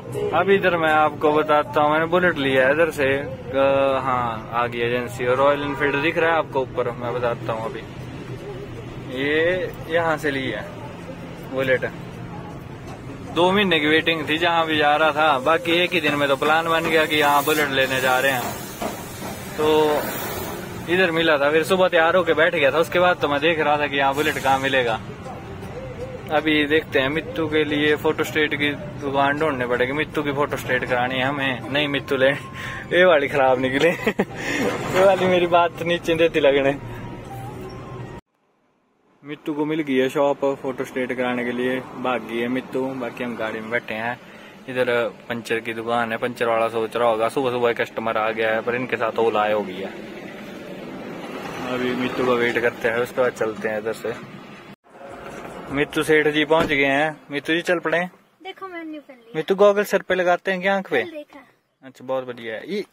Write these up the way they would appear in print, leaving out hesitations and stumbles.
अब इधर मैं आपको बताता हूँ, मैंने बुलेट लिया है इधर से। हाँ, आ गई एजेंसी और रॉयल एनफील्ड दिख रहा है आपको ऊपर। मैं बताता हूँ अभी, ये यहाँ से ली है बुलेट। 2 महीने की वेटिंग थी जहाँ भी जा रहा था, बाकी एक ही दिन में तो प्लान बन गया कि यहाँ बुलेट लेने जा रहे हैं। तो इधर मिला था, फिर सुबह तैयार होके बैठ गया था। उसके बाद तो मैं देख रहा था कि यहाँ बुलेट कहाँ मिलेगा। अभी देखते हैं, मित्तू के लिए फोटो स्टेट की दुकान ढूंढने पड़ेगी। मित्तू की फोटो स्टेट करानी है हमें। नहीं मित्तू ले, ये वाली खराब निकले। ये वाली मेरी बात नीचे देती लगने। मित्तू को मिल गई है शॉप फोटो स्टेट कराने के लिए, भाग गई है मित्तू। बाकी हम गाड़ी में बैठे हैं। इधर पंचर की दुकान है, पंचर वाला सोच रहा होगा सुबह सुबह कस्टमर आ गया है, पर इनके साथ ओला आया हो गया। अभी मित्तू का वेट करते हैं, उसके बाद चलते हैं इधर से। मित्तू सेठ जी पहुंच गए हैं। मित्तू जी चल पड़े। देखो मेन्यू कर लिया। मित्तू गॉगल सर पे लगाते हैं क्या आंख पे? देखा। अच्छा, बहुत बढ़िया है। ये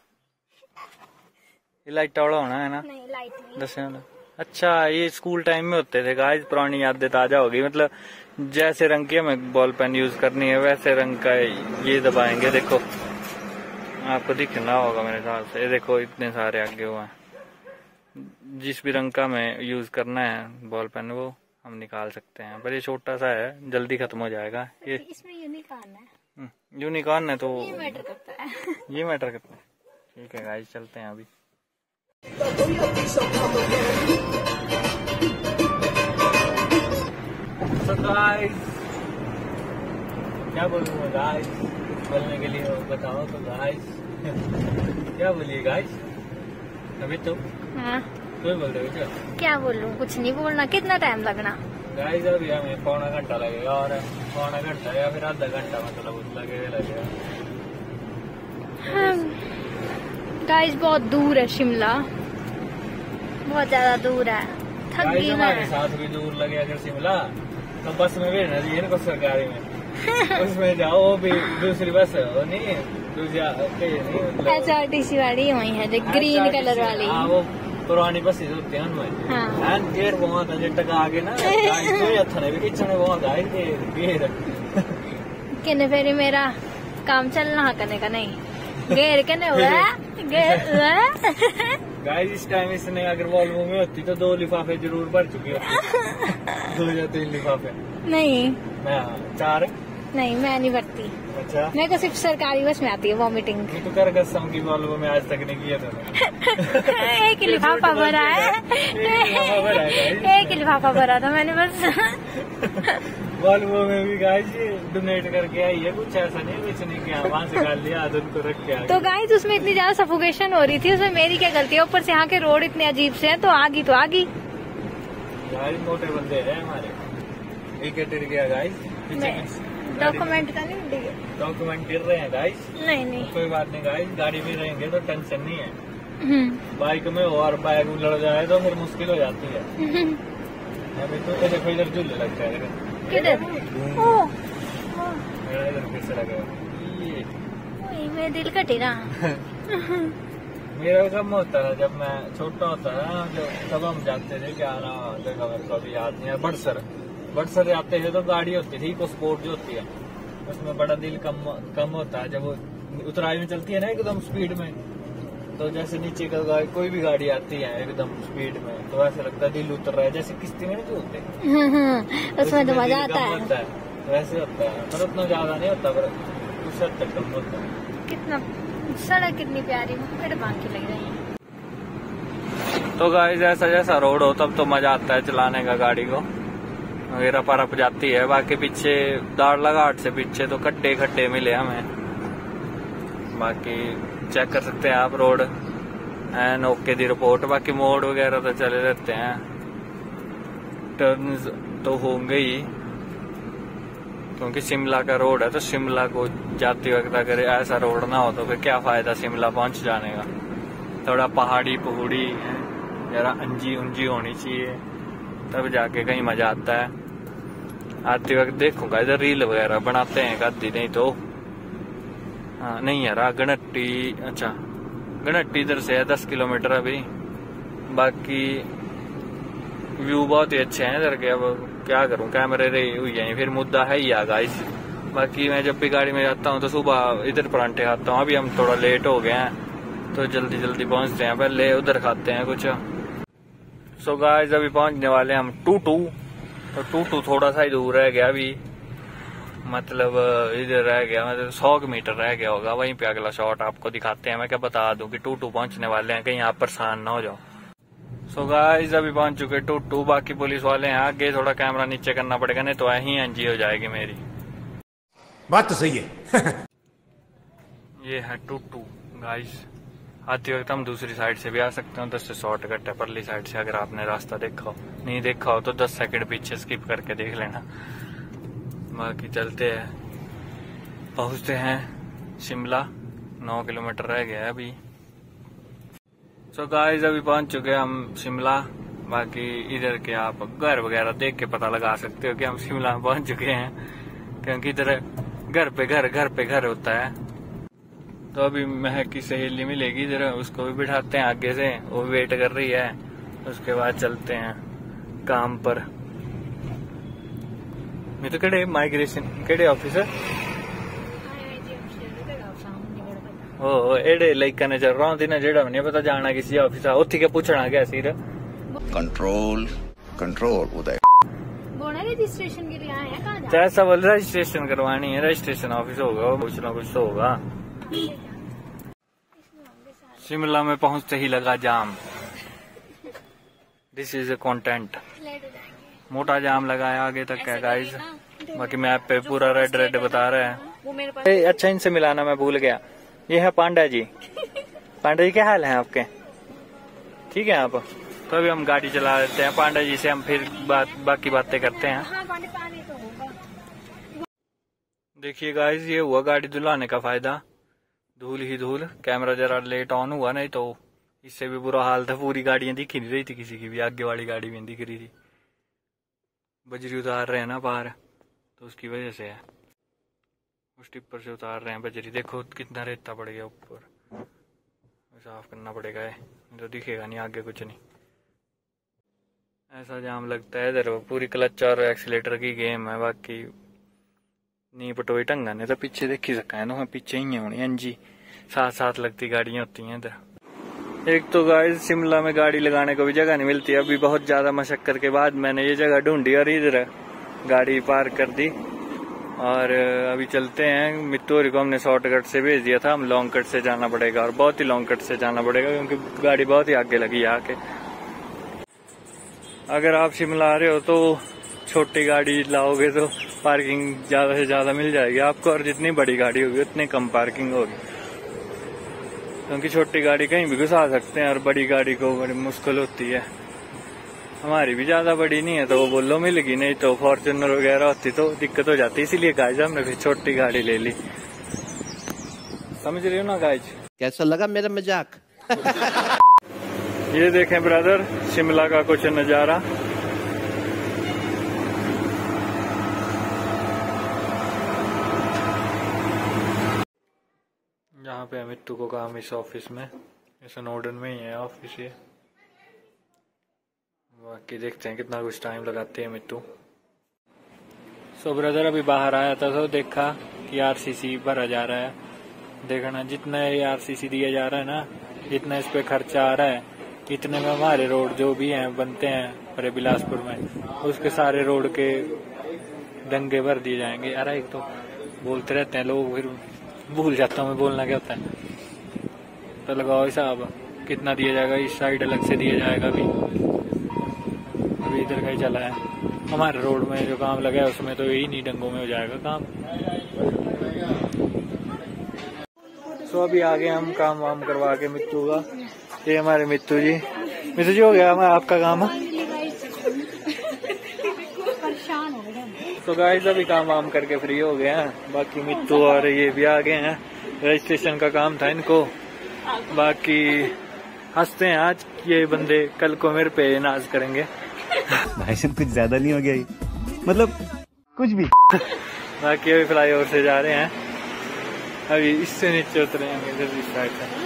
लाइट वाला होना है ना? नहीं, लाइट नहीं। दस। अच्छा, ये स्कूल टाइम में होते थे गाइस। पुरानी यादें ताजा होगी। मतलब जैसे रंग की हमें बॉल पेन यूज करनी है वैसे रंग का ये दबाएंगे। देखो आपको दिखना होगा मेरे ख्याल से। ये देखो इतने सारे आगे हुए हैं। जिस भी रंग का हमें यूज करना है बॉल पेन वो हम निकाल सकते हैं, पर ये छोटा सा है, जल्दी खत्म हो जाएगा। ये इसमें यूनिकॉर्न है। यूनिकॉर्न है तो ये मैटर करता है। ये मैटर करता है। ठीक है गाइस, चलते हैं अभी। तो गाइस क्या बोलूँ गाइस, बोलने के लिए बताओ तो गाइस। क्या बोलिए गाइस? अभी तो हाँ, कोई बोल रहे हो क्या? क्या बोलूं? कुछ नहीं बोलना। कितना टाइम लगना? गाइस अभी हमें पौना घंटा लगेगा, और पौना घंटा या फिर आधा घंटा मतलब लगेगा। गाइस बहुत दूर है शिमला, बहुत ज्यादा दूर है। थक गई मैं। हमारे साथ भी दूर लगे अगर शिमला तो बस में भेजना चाहिए इनको सरकारी में। उसमें जाओ, वो भी दूसरी बस है, वो नहीं दूसरी SRTC वाली वही है जो ग्रीन कलर वाली। हाँ, वो पुरानी बसें होती हैं उनमें। हाँ, गेर बहुत है जब आगे ना हथने भी किचने बहुत आए गेर कहने फिर मेरा काम चलना करने का नहीं। गेर कहने हुआ गेर। गाइस इस टाइम इसने अगर वॉल्वो में होती तो 2 लिफाफे जरूर भर चुकी होती। 2 या 3 लिफाफे। नहीं 4। नहीं, मैं नहीं भरती। अच्छा, मेरे को सिर्फ सरकारी बस में आती है वॉमिटिंग। तो कर कसम की वॉल्वो में आज तक नहीं किया था। एक लिफाफा भरा है। एक लिफाफा भरा था मैंने बस। वॉल्वो में भी गाइस डोनेट करके आई है, कुछ ऐसा नहीं कुछ नहीं किया, वहाँ से गाल लिया उनको रख के। तो गाइस उसमें इतनी ज्यादा सफोकेशन हो रही थी, उसमें मेरी क्या गलती है? ऊपर से यहाँ के रोड इतने अजीब से हैं, तो आगी तो आगी। गाइस मोटे बंदे हैं हमारे। एक गिर गया गाइस। डॉक्यूमेंट का नहीं मिलेगा। डॉक्यूमेंट गिर रहे हैं गाइस। नहीं कोई बात नहीं गाइस, गाड़ी में रहेंगे तो टेंशन नहीं है। बाइक में हो और बाइक में लड़ जाए तो फिर मुश्किल हो जाती है। अभी तो देखो इधर झूले लग जाएगा। किधर? इधर कैसे लगे? मेरा दिल कटे ना। मेरा कम होता है जब मैं छोटा होता है, तब हम जाते थे। क्या नाम जगह मेरे को अभी याद नहीं है। बड़सर जाते थे तो गाड़ी होती थी इको स्पोर्ट जो होती है, उसमें बड़ा दिल कम होता है। जब वो उतराई में चलती है ना एकदम स्पीड में, तो जैसे नीचे का कोई भी गाड़ी आती है एकदम स्पीड में तो ऐसा लगता है दिल उतर रहा है, जैसे किश्ती में नहीं जो होते उसमें तो मजा आता है। वैसे होता है, पर उतना ज्यादा नहीं होता, पर कुछ हद तक कम होता है। कितना सड़क कितनी प्यारी बाकी लग रही है। तो गाइस ऐसा जैसा रोड हो तब तो मजा आता है चलाने का गाड़ी को। मेरा परप जाती है। बाकी पीछे दाड़ला घाट से पीछे तो खड्डे मिले हमें। बाकी चेक कर सकते हैं आप road and okay the report. बाकी मोड़ वगैरह तो चले रहते हैं, टर्न्स तो होंगे ही, क्योंकि शिमला का रोड है। तो शिमला को जाते वक्त अगर ऐसा रोड ना हो तो फिर क्या फायदा शिमला पहुंच जाने का। थोड़ा पहाड़ी जरा अंजी होनी चाहिए, तब जाके कहीं मजा आता है। आते वक्त देखूंगा इधर रील वगैरह बनाते हैं कभी, नहीं तो हाँ नहीं यार गणट्टी। अच्छा गणट्टी इधर से है 10 किलोमीटर अभी। बाकी व्यू बहुत ही अच्छे हैं इधर के। अब क्या करूं, कैमरे रही हुई है फिर मुद्दा है ही गाइस, बाकी मैं जब भी गाड़ी में जाता हूँ तो सुबह इधर परांठे खाता हूँ। अभी हम थोड़ा लेट हो गए हैं तो जल्दी जल्दी पहुँचते हैं, पहले उधर खाते हैं कुछ। सो गाइस अभी पहुँचने वाले हैं हम टूटू। तो टूटू थोड़ा सा ही दूर रह गया अभी, मतलब इधर रह गया, मतलब 100 मीटर रह गया होगा। वहीं पे अगला शॉट आपको दिखाते हैं। मैं क्या बता दूं कि टूटू पहुंचने वाले हैं, कहीं आप परेशान ना हो जाओ। सो गाइस अभी पहुंच चुके टूटू। बाकी पुलिस वाले हैं आगे, थोड़ा कैमरा नीचे करना पड़ेगा नहीं तो यहीं एनजी हो जाएगी मेरी। बात तो सही है। ये है टूटू गाइस। आते वक्त हम दूसरी साइड से भी आ सकते हैं, 10 से शॉर्टकट है परली साइड से। अगर आपने रास्ता देखा हो, नहीं देखा हो तो 10 सेकंड पीछे स्किप करके देख लेना। बाकी चलते हैं, पहुंचते हैं शिमला। 9 किलोमीटर रह गया है अभी। सो गाइस अभी पहुंच चुके हैं हम शिमला। बाकी इधर के आप घर वगैरह देख के पता लगा सकते हो कि हम शिमला में पहुंच चुके हैं, क्योंकि इधर घर पे घर होता है। तो अभी महक की सहेली मिलेगी इधर, उसको भी बिठाते हैं आगे से, वो वेट कर रही है। उसके बाद चलते हैं काम पर। मैं तो केड़े माइग्रेशन केड़े ऑफिसर ओ एड़े लइका ने चल रहा हूँ ना, जेड़ा नहीं पता जाना किसी ऑफिस उत्थी के पूछना गया सिर कंट्रोल उदय रजिस्ट्रेशन के लिए आए हैं। कहाँ चाहे सब रजिस्ट्रेशन करवानी है, रजिस्ट्रेशन ऑफिस होगा, कुछ ना कुछ तो होगा। शिमला में पहुंचते ही लगा जाम। This is a content. मोटा जाम लगा है आगे तक है गाइस। बाकी मैप पे पूरा रेड बता रहा है। अच्छा इनसे मिलाना मैं भूल गया, ये है पांडा जी। पांडा जी क्या हाल है आपके? ठीक है आप? तो अभी हम गाड़ी चला लेते हैं, पांडा जी से हम फिर बाकी बातें करते हैं। देखिए गाइस ये हुआ गाड़ी धुलाने का फायदा, धूल ही धूल। कैमरा जरा लेट ऑन हुआ, नहीं तो इससे भी बुरा हाल था। पूरी गाड़ियां दिख नहीं रही थी किसी की भी, आगे वाली गाड़ी भी दिख रही थी। बजरी उतार रहे हैं ना बाहर, तो उसकी वजह से है। उस टिप्पर से उतार रहे हैं बजरी। देखो कितना रेता पड़ गया ऊपर, साफ करना पड़ेगा ये, तो दिखेगा नहीं आगे कुछ नहीं। ऐसा जाम लगता है इधर। पूरी क्लच और एक्सीलेटर की गेम है। बाकी नी पटोई टंगा ने तो पीछे देख ही सका है, तो पीछे ही होनी एनजी। साथ लगती गाड़ियां होती हैं इधर। एक तो गाइस शिमला में गाड़ी लगाने को भी जगह नहीं मिलती। अभी बहुत ज्यादा मशक्कत के बाद मैंने ये जगह ढूंढी और इधर गाड़ी पार्क कर दी। और अभी चलते हैं। मित्तूरी को हमने शॉर्टकट से भेज दिया था, हम लॉन्ग कट से जाना पड़ेगा, और बहुत ही लॉन्ग कट से जाना पड़ेगा क्योंकि गाड़ी बहुत ही आगे लगी है आके। अगर आप शिमला आ रहे हो तो छोटी गाड़ी लाओगे तो पार्किंग ज्यादा से ज्यादा मिल जाएगी आपको, और जितनी बड़ी गाड़ी होगी उतनी कम पार्किंग होगी, क्योंकि छोटी गाड़ी कहीं भी घुसा सकते हैं और बड़ी गाड़ी को बड़ी मुश्किल होती है। हमारी भी ज्यादा बड़ी नहीं है तो वो बोलो मिलेगी, नहीं तो फॉर्च्यूनर वगैरह होती तो दिक्कत हो जाती। इसीलिए गाइज हमने फिर छोटी गाड़ी ले ली। समझ रही हो ना गाइज? कैसा लगा मेरा मजाक? ये देखें ब्रदर शिमला का कुछ नजारा। यहाँ पे मिट्टू को काम इस ऑफिस में, इस नोर्डन में ही है ऑफिस ये। बाकी देखते हैं कितना कुछ टाइम लगाते हैं मिट्टू। सो ब्रदर अभी बाहर आया था तो देखा कि आरसीसी भरा जा रहा है। देखना जितना ये आरसीसी दिया जा रहा है ना, जितना इस पे खर्चा आ रहा है, इतने में हमारे रोड जो भी हैं बनते हैं पूरे बिलासपुर में, उसके सारे रोड के डंगे भर दिए जाएंगे। अरे एक तो बोलते रहते हैं लोग, फिर भूल जाता हूँ मैं बोलना क्या होता है। तो लगाओ हिसाब कितना दिया जाएगा। इस साइड अलग से दिया जाएगा। अभी इधर का ही चला है। हमारे रोड में जो काम लगा है उसमें तो यही नहीं डंगों में हो जाएगा काम। सो अभी आगे हम काम वाम करवा के मित्तू का। ये हमारे मित्तू जी हो गया आपका काम। तो गाइस अभी काम वाम करके फ्री हो गए हैं। बाकी मित्तू और ये भी आ गए हैं, रजिस्ट्रेशन का काम था इनको। बाकी हंसते हैं आज ये बंदे, कल को मेरे पे नाज करेंगे। भाई साहब कुछ ज्यादा नहीं हो गया ये, मतलब कुछ भी। बाकी अभी फ्लाईओवर से जा रहे हैं, अभी इससे नीचे उतरेंगे इधर इस साइड से।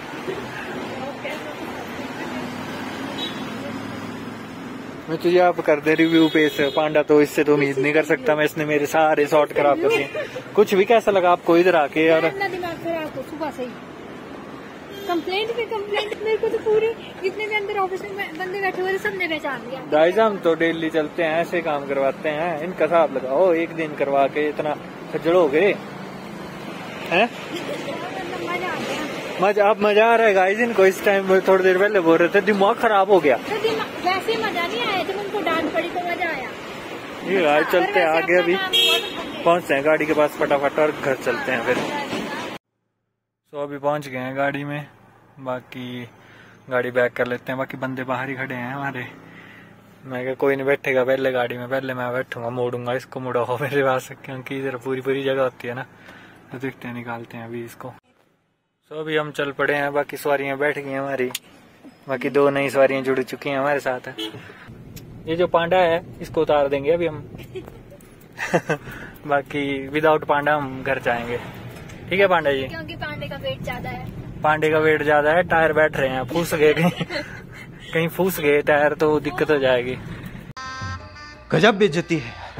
मैं तुझे आप कर दे रिव्यू पे से पांडा, तो इससे तो उम्मीद नहीं कर सकता मैं, इसने मेरे सारे शॉट खराब कर दिए। कुछ भी कैसा लगा आपको इधर आके? और अपना दिमाग खराब हो सुबह से ही, कंप्लेंट पे कंप्लेंट। मेरे को तो पूरे जितने भी अंदर ऑफिस में बंदे बैठे हुए सबने पहचान लिया। गाइस हम तो डेली चलते हैं, ऐसे काम करवाते हैं, इनका हिसाब लगाओ। एक दिन करवा के इतना खज्जल हो गए हैं। मजा आ रहा है गाइस इनको। इस टाइम थोड़ी देर पहले बोल रहे थे दिमाग खराब हो गया। तो वैसे मजा नहीं आया, जब उनको डांट पड़ी तो मजा आया। ये गाइस चलते हैं आगे, अभी पहुंचते हैं गाड़ी के पास फटाफट और घर चलते हैं फिर। तो अभी पहुंच गए हैं गाड़ी में, बाकी गाड़ी बैक कर लेते हैं। बाकी बंदे बाहर ही खड़े हैं हमारे। मैं क्या कोई नहीं बैठेगा पहले गाड़ी में, पहले मैं बैठूंगा, मोड़ूंगा इसको, मुड़ा हो मेरे पास, क्योंकि इधर पूरी जगह होती है ना। तो देखते हैं, निकालते हैं अभी इसको। तो अभी हम चल पड़े हैं, बाकी सवारियां बैठ गई हैं हमारी। बाकी 2 नई सवारियां जुड़ चुकी हैं हमारे साथ। ये जो पांडा है इसको उतार देंगे अभी हम। बाकी विदाउट पांडा हम घर जाएंगे। ठीक है पांडा जी? क्योंकि पांडे का वेट ज्यादा है। पांडे का वेट ज्यादा है, टायर बैठ रहे हैं, फूस गए कहीं फूस गए टायर तो दिक्कत हो जाएगी। गजब बेइज्जती है।